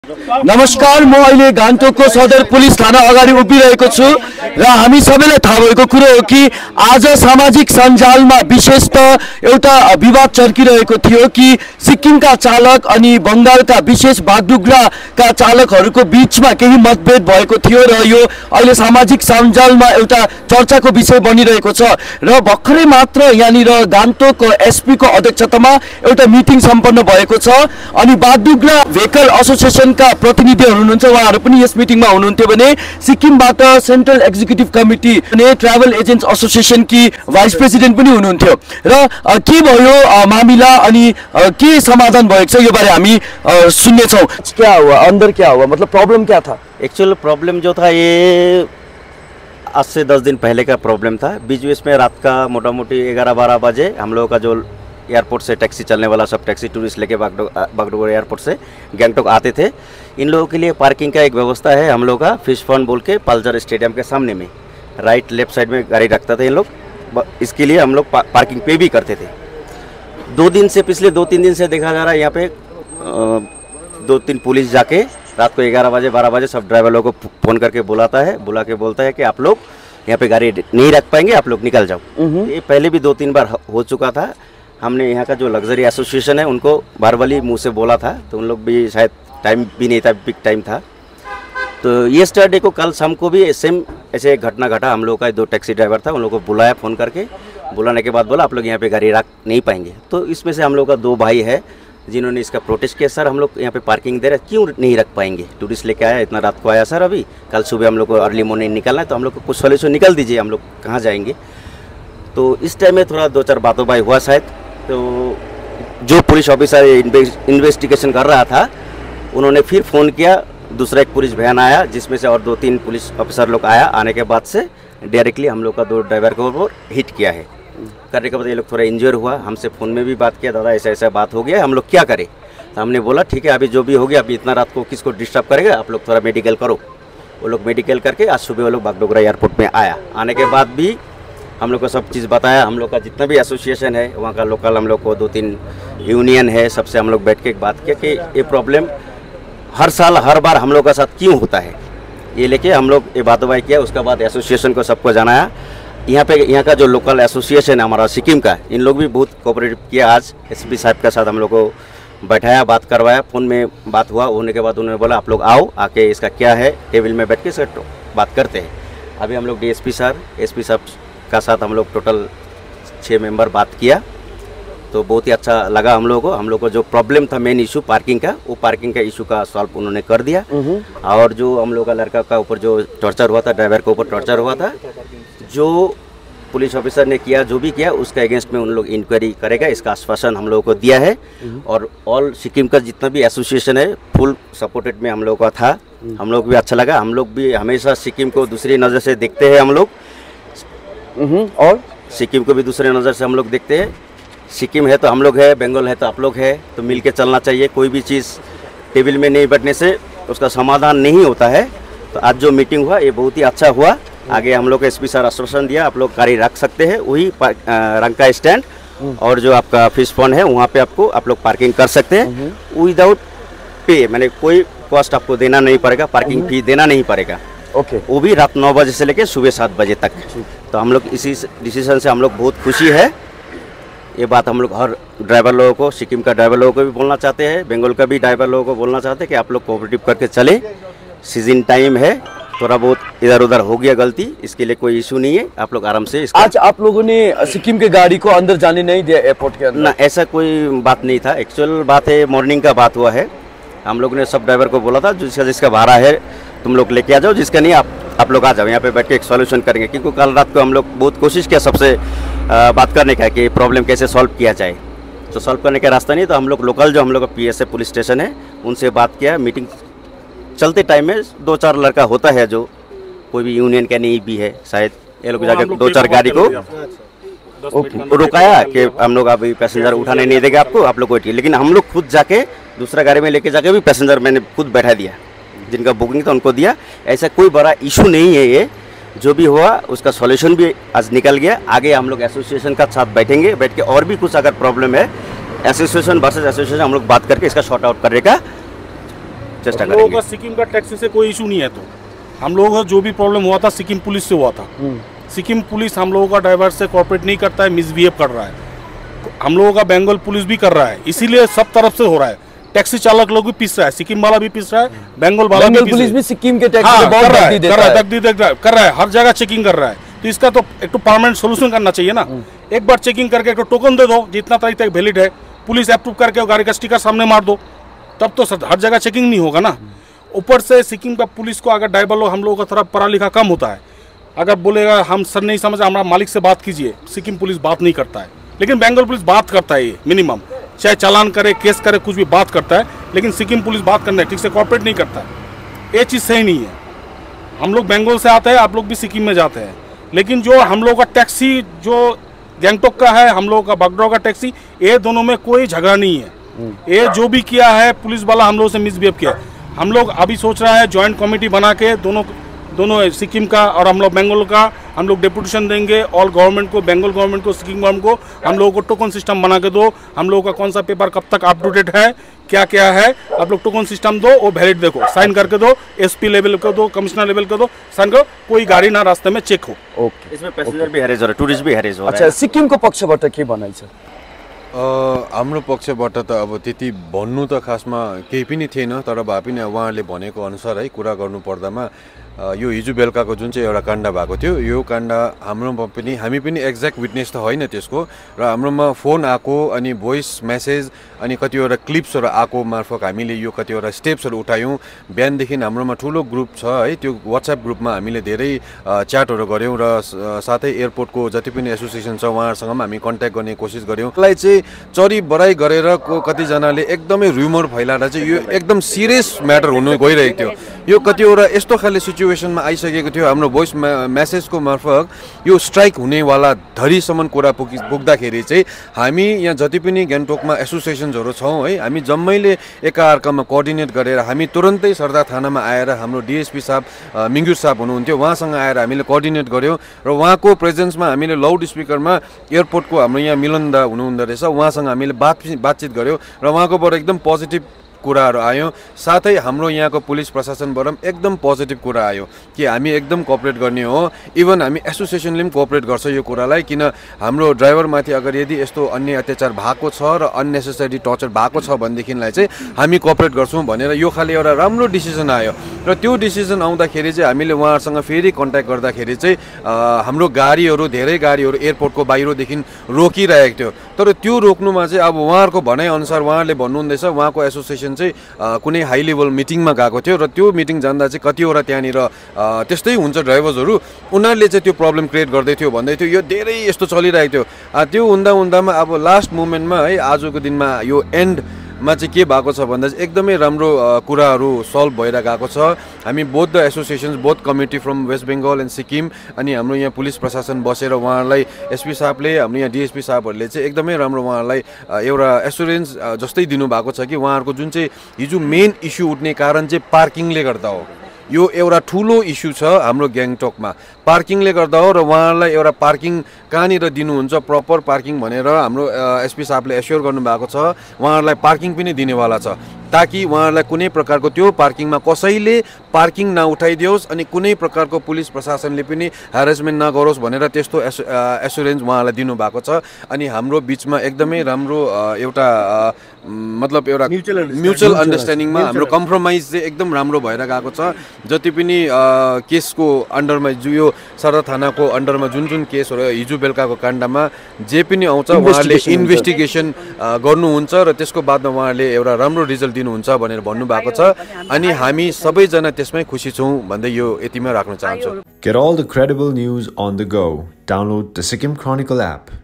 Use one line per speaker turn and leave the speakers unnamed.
नमस्कार, म अहिले गान्तोकको सदर पुलिस थाना अगाडि उभिरहेको छु र हामी सबैलाई थाहा भएको कुरो हो कि आज सामाजिक सञ्जालमा विशेषतः एउटा विवाद चर्किरहेको थियो कि सिक्किमका चालक अनि बंगालका विशेष बागडुग्राका चालकहरूको बीचमा केही मतभेद भएको थियो र यो अहिले सामाजिक सञ्जालमा एउटा चर्चाको विषय बनिरहेको छ र भर्खरै मात्र यहाँनिर गान्तोक एसपी को अध्यक्षतामा एउटा मिटिङ सम्पन्न भएको छ अनि बागडुग्रा भेहिकल एसोसिएसनका प्रतिनिधिहरू हुनुहुन्छ, उहाँहरू पनि यस मिटिङमा हुनुहुन्थ्यो भने सिक्किमबाट सेन्ट्रल एक्जिक्युटिभ कमिटी अनि ट्राभल एजेन्ट्स एसोसिएसन की भाइस प्रेसिडेन्ट पनि हुनुहुन्थ्यो र के भयो मामिला अनि के समाधान भएको छ यो बारे हामी सुन्ने छौं। क्या हुआ, अंदर क्या हुआ, मतलब प्रॉब्लम क्या था?
एक्चुअल प्रॉब्लम जो था ये आज से 10 दिन पहले का प्रॉब्लम था। बीच में रात का मोटा मोटी 11-12 बजे हम लोगों का जो एयरपोर्ट से टैक्सी चलने वाला सब टैक्सी टूरिस्ट लेके बागडोगरा एयरपोर्ट से गैंगटोक आते थे। इन लोगों के लिए पार्किंग का एक व्यवस्था है हम लोग का फिश फॉन्ड बोल के पालजर स्टेडियम के सामने में राइट लेफ्ट साइड में गाड़ी रखता था इन लोग। इसके लिए हम लोग पार्किंग पे भी करते थे। पिछले 2-3 दिन से देखा जा रहा है यहाँ पे 2-3 पुलिस जाके रात को 11 बजे 12 बजे सब ड्राइवर लोगों को फ़ोन करके बुला के बोलता है कि आप लोग यहाँ पे गाड़ी नहीं रख पाएंगे, आप लोग निकल जाओ। ये पहले भी 2-3 बार हो चुका था। हमने यहाँ का जो लग्जरी एसोसिएशन है उनको बारबली मुंह से बोला था, तो उन लोग भी शायद टाइम भी नहीं था, पिक टाइम था। तो येस्टरडे को कल शाम को भी सेम ऐसे घटना घटा। हम लोग का 2 टैक्सी ड्राइवर था, उन लोगों को बुलाया फ़ोन करके। बुलाने के बाद बोला आप लोग यहाँ पे गाड़ी रख नहीं पाएंगे। तो इसमें से हम लोग का 2 भाई है जिन्होंने इसका प्रोटेस्ट किया, सर हम लोग यहाँ पे पार्किंग दे रहे हैं, क्यों नहीं रख पाएंगे? टूरिस्ट लेके आया, इतना रात को आया सर, अभी कल सुबह हम लोग को अर्ली मॉर्निंग निकलना है, तो हम लोग को कुछ सोल्यूशन निकल दीजिए, हम लोग कहाँ जाएंगे? तो इस टाइम में थोड़ा 2-4 बातों बाई हुआ शायद। तो जो पुलिस ऑफिसर इन्वेस्टिगेशन कर रहा था उन्होंने फिर फ़ोन किया, दूसरा एक पुलिस वैन आया जिसमें से और 2-3 पुलिस ऑफिसर लोग आया। आने के बाद से डायरेक्टली हम लोग का 2 ड्राइवर के ऊपर हिट किया है। करने के बाद ये लोग थोड़ा इंजर हुआ। हमसे फ़ोन में भी बात किया, दादा ऐसा ऐसा बात हो गया, हम लोग क्या करें? तो हमने बोला ठीक है, अभी जो भी हो गया, अभी इतना रात को किसको डिस्टर्ब करेगा, आप लोग थोड़ा मेडिकल करो। वो लोग मेडिकल करके आज सुबह वो लोग बागडोगरा एयरपोर्ट में आया। आने के बाद भी हम लोग को सब चीज़ बताया। हम लोग का जितना भी एसोसिएशन है वहाँ का लोकल, हम लोग को 2-3 यूनियन है, सबसे हम लोग बैठ के एक बात किया कि ये प्रॉब्लम हर साल हर बार हम लोग का साथ क्यों होता है, ये लेके हम लोग ये बात किया। उसके बाद एसोसिएशन को सबको जनाया। यहाँ का जो लोकल एसोसिएशन है हमारा सिक्किम का, इन लोग भी बहुत कोऑपरेटिव किया। आज एसपी साहब के साथ हम लोग को बैठाया, बात करवाया, फ़ोन में बात हुआ। होने के बाद उन्होंने बोला आप लोग आओ, आके इसका क्या है टेबल में बैठ के इसका बात करते हैं। अभी हम लोग एसपी साहब का साथ हम लोग टोटल 6 मेंबर बात किया, तो बहुत ही अच्छा लगा हम लोगों को। हम लोग को जो प्रॉब्लम था मेन इशू पार्किंग का, वो पार्किंग का इशू का सॉल्व उन्होंने कर दिया। और जो हम लोग का लड़का का ऊपर जो टॉर्चर हुआ था, ड्राइवर के ऊपर टॉर्चर हुआ था, जो पुलिस ऑफिसर ने किया, जो भी किया, उसका अगेंस्ट में उन लोग इंक्वायरी करेगा, इसका आश्वासन हम लोगों को दिया है। और ऑल सिक्किम का जितना भी एसोसिएशन है फुल सपोर्टेड में हम लोगों का था। हम लोग भी अच्छा लगा। हम लोग भी हमेशा सिक्किम को दूसरी नज़र से देखते हैं हम लोग, और सिक्किम को भी दूसरे नज़र से हम लोग देखते हैं। सिक्किम है तो हम लोग है, बंगाल है तो आप लोग है, तो मिल के चलना चाहिए। कोई भी चीज़ टेबल में नहीं बैठने से उसका समाधान नहीं होता है। तो आज जो मीटिंग हुआ ये बहुत ही अच्छा हुआ। आगे हम लोग एसपी सर आश्वासन दिया, आप लोग गाड़ी रख सकते हैं वही रंग का स्टैंड, और जो आपका फिश पॉन्ड है वहाँ पे आप लोग पार्किंग कर सकते हैं विदाउट पे, मैंने कोई कॉस्ट आपको देना नहीं पड़ेगा, पार्किंग फी देना नहीं पड़ेगा। ओके, वो भी रात 9 बजे से लेकर सुबह 7 बजे तक। तो हम लोग इसी डिसीजन से हम लोग बहुत खुशी है। ये बात हम लोग हर ड्राइवर लोगों को, सिक्किम का ड्राइवर लोगों को भी बोलना चाहते हैं, बंगाल का भी ड्राइवर लोगों को बोलना चाहते हैं कि आप लोग कोऑपरेटिव करके चले। सीजन टाइम है, थोड़ा बहुत इधर उधर हो गया गलती, इसके लिए कोई इशू नहीं है, आप लोग आराम से। आज आप लोगों ने सिक्किम के गाड़ी को अंदर जाने नहीं दिया एयरपोर्ट के अंदर? ना, ऐसा कोई बात नहीं था। एक्चुअल बात है मॉर्निंग का बात हुआ है। हम लोग ने सब ड्राइवर को बोला था जिसका भाड़ा है तुम लोग लेके आ जाओ, जिसका नहीं आप लोग आ जाओ, यहाँ पे बैठ के एक सॉल्यूशन करेंगे। क्योंकि कल रात को हम लोग बहुत कोशिश किया सबसे बात करने का कि प्रॉब्लम कैसे सॉल्व किया जाए। तो सॉल्व करने का रास्ता नहीं, तो हम लोग लोकल जो हम लोग का PSA पुलिस स्टेशन है उनसे बात किया। मीटिंग चलते टाइम में 2-4 लड़का होता है जो कोई भी यूनियन का नहीं भी है, शायद ये लोग जाकर 2-4 गाड़ी को रुकाया कि हम लोग अभी पैसेंजर उठाने नहीं देगा आपको, आप लोग वेटिए। लेकिन हम लोग खुद जाके दूसरा गाड़ी में लेके जाके भी पैसेंजर मैंने खुद बैठा दिया, जिनका बुकिंग था उनको दिया। ऐसा कोई बड़ा इशू नहीं है। ये जो भी हुआ उसका सॉल्यूशन भी आज निकल गया। आगे हम लोग एसोसिएशन का साथ बैठेंगे, बैठ के और भी कुछ अगर प्रॉब्लम है एसोसिएशन वर्सेस एसोसिएशन हम लोग बात करके इसका शॉर्ट आउट करने का चेष्टा
हम लोगों
करेंगे।
का सिक्किम का टैक्सी से कोई इशू नहीं है, तो हम लोगों का जो भी प्रॉब्लम हुआ था सिक्किम पुलिस से हुआ था। सिक्किम पुलिस हम लोगों का ड्राइवर से कोऑपरेट नहीं करता है, मिसबिहेव कर रहा है। हम लोगों का बंगाल पुलिस भी कर रहा है, इसीलिए सब तरफ से हो रहा है। टैक्सी चालक लोग भी पिस रहा है, सिक्किम वाला भी पिस रहा है, बंगाल वाला भी पिस
पुलिस भी सिक्किम के टैक्सी
हाँ,
को बहुत धक्की देता है।
कर रहा है, हर जगह चेकिंग कर रहा है। तो इसका तो एक तो परमानेंट सोल्यूशन करना चाहिए ना। एक बार चेकिंग करके एक तो टोकन दे दो, जितना तारीख तक वैलिड है, पुलिस अप्रूव करके गाड़ी का स्टिकर सामने मार दो, तब तो हर जगह चेकिंग नहीं होगा ना। ऊपर से सिक्किम का पुलिस को अगर ड्राइवर लोग हम लोगों का थोड़ा पढ़ा लिखा कम होता है, अगर बोलेगा हम सर नहीं समझ, हमारा मालिक से बात कीजिए, सिक्किम पुलिस बात नहीं करता है। लेकिन बंगाल पुलिस बात करता है, ये मिनिमम, चाहे चालान करे, केस करे, कुछ भी बात करता है। लेकिन सिक्किम पुलिस बात करने ठीक से कोऑपरेट नहीं करता है। ये चीज़ सही नहीं है। हम लोग बंगाल से आते हैं, आप लोग भी सिक्किम में जाते हैं, लेकिन जो हम लोग का टैक्सी जो गैंगटॉक का है, हम लोग का बागडोर का टैक्सी, ये दोनों में कोई झगड़ा नहीं है। ये जो भी किया है पुलिस वाला हम लोग से मिसबिहेव किया। हम लोग अभी सोच रहा है ज्वाइंट कमेटी बना के दोनों सिक्किम का और हम लोग बंगाल का हम लोग डेपुटेशन देंगे। ऑल गवर्नमेंट को, बंगाल गवर्नमेंट को, सिक्किम गवर्नमेंट को, हम लोगों को टोकन सिस्टम बना के दो। हम लोगों का कौन सा पेपर कब तक अप टू डेट है, क्या क्या है, आप लोग टोकन सिस्टम दो, वो वैलिड देखो, साइन करके दो, एसपी लेवल को दो, कमिश्नर लेवल को दो, साइन करो, कोई गाड़ी ना रास्ते में चेक हो।
ओके,
इसमें पैसेंजर भी हैरेज हो रहा है, टुरिस्ट भी हैरेज हो रहा है।
अच्छा, सिक्किमको पक्षबाट के भनाइ छ?
हाम्रो पक्षबाट त अब त्यति भन्नु त खासमा केही पनि थिएन, तर भए पनि उहाँहरूले भनेको अनुसार है कुरा गर्नु पर्दामा यो हिजो बेलुकाको जुन चाहिँ एउटा काण्ड भएको थियो, यो काण्ड हाम्रोमा पनि, हामी पनि एक्ज्याक्ट विटनेस त होइन त्यसको, र हाम्रोमा फोन आएको अनि भोइस मेसेज अनि कतिवटा क्लिप्सहरू आएको मार्फत हामीले यो कतिवटा स्टेप्सहरू उठायौँ। बिहानदेखि हाम्रोमा ठुलो ग्रुप छ है, त्यो वाट्सएप ग्रुपमा हामीले धेरै च्याटहरू गऱ्यौँ र साथै एयरपोर्टको जति पनि एसोसिएसन छ उहाँहरूसँग पनि हामी कन्ट्याक्ट गर्ने कोसिस गऱ्यौँ। यसलाई चाहिँ चरी बढाइ गरेर कतिजनाले एकदमै र्युमर फैलाएर चाहिँ यो एकदम सिरियस म्याटर हुनु गइरहेको थियो। यो कतिवटा यस्तो खाले सिचुएसनमा आइसकेको थियो, हाम्रो भोइस मेसेजको मार्फत यो स्ट्राइक हुनेवाला धरीसम्म कुरा पुग्दाखेरि चाहिँ हामी यहाँ जति पनि गान्तोकमा एसोसिएसन्सहरू छौँ है, हामी जम्मैले एकाअर्कामा कोअर्डिनेट गरेर हामी तुरन्तै सरदार थानामा आएर हाम्रो डिएसपी साहब मिङ्गुर साहब हुनुहुन्थ्यो, उहाँसँग आएर हामीले कोअर्डिनेट गऱ्यौँ र उहाँको प्रेजेन्समा हामीले लाउड स्पिकरमा एयरपोर्टको हाम्रो यहाँ मिलन दा हुनुहुँदो रहेछ, उहाँसँग हामीले बातचित गऱ्यौँ र उहाँकोबाट एकदम पोजिटिभ कुराहरू आयो। साथै हाम्रो यहाँको पुलिस प्रशासनबाट पनि एकदम पोजिटिभ कुरा आयो कि हामी एकदम कोअपरेट गर्ने हो। इभन हामी एसोसिएसनले पनि कोअपरेट गर्छ यो कुरालाई, किन हाम्रो ड्राइभरमाथि अगर यदि यस्तो अन्य अत्याचार भएको छ र अननेसेसरी टर्चर भएको छ भनेदेखिलाई चाहिँ हामी कोअपरेट गर्छौँ भनेर यो खाली एउटा राम्रो डिसिजन आयो। र त्यो डिसिजन आउँदाखेरि चाहिँ हामीले उहाँहरूसँग फेरि कन्ट्याक्ट गर्दाखेरि चाहिँ हाम्रो गाडीहरू, धेरै गाडीहरू एयरपोर्टको बाहिरदेखि रोकिरहेको थियो। तर त्यो रोक्नुमा चाहिँ अब उहाँहरूको भनाइअनुसार उहाँहरूले भन्नुहुँदैछ उहाँको एसोसिएसन चाहिँ कुनै हाई लेभल मिटिङमा गएको थियो र त्यो मिटिङ जाँदा चाहिँ कतिवटा त्यहाँनिर त्यस्तै हुन्छ ड्राइभर्सहरू, उनीहरूले चाहिँ त्यो प्रब्लम क्रिएट गर्दै थियो भन्दै थियो। यो धेरै यस्तो चलिरहेको थियो। त्यो हुँदामा अब लास्ट मोमेन्टमा है आजको दिनमा यो एन्डमा चाहिँ के भएको छ भन्दा चाहिँ एकदमै राम्रो कुराहरू सल्भ भएर गएको छ। हामी both the associations, both committee from West Bengal and Sikkim अनि हाम्रो यहाँ पुलिस प्रशासन बसेर उहाँहरूलाई एसपी साहबले, हाम्रो यहाँ डिएसपी साहबहरूले चाहिँ एकदमै राम्रो उहाँहरूलाई एउटा एसुरेन्स जस्तै दिनुभएको छ कि उहाँहरूको जुन चाहिँ हिजो मेन इस्यु उठ्ने कारण चाहिँ पार्किङले गर्दा हो। यो एउटा ठुलो इस्यु छ हाम्रो ग्याङटकमा, पार्किङले गर्दा हो र उहाँहरूलाई एउटा पार्किङ कहाँनिर दिनुहुन्छ, प्रपर पार्किङ भनेर हाम्रो एसपी साहबले एस्योर गर्नुभएको छ। उहाँहरूलाई पार्किङ पनि दिनेवाला छ ताकि उहाँहरूलाई कुनै प्रकारको त्यो पार्किङमा कसैले पार्किङ नउठाइदियोस् अनि कुनै प्रकारको पुलिस प्रशासनले पनि ह्यारेसमेन्ट नगरोस् भनेर त्यस्तो एसुरेन्स उहाँलाई दिनुभएको छ। अनि हाम्रो बिचमा एकदमै राम्रो एउटा मतलब एउटा म्युचुअल अन्डरस्ट्यान्डिङमा हाम्रो कम्प्रोमाइज चाहिँ एकदम राम्रो भएर गएको छ। जति पनि केसको अन्डरमा यो सरदार थानाको अन्डरमा जुन केसहरू हिजो बेलुकाको काण्डमा जे पनि आउँछ उहाँहरूले इन्भेस्टिगेसन गर्नुहुन्छ र त्यसको बादमा उहाँहरूले एउटा राम्रो रिजल्ट दिनुहुन्छ भनेर भन्नुभएको छ। अनि हामी सबैजना त्यसमै खुसी छौँ भन्दै यो यतिमै राख्न चाहन्छु।
Get all the credible news on the go. Download the Sikkim Chronicle app.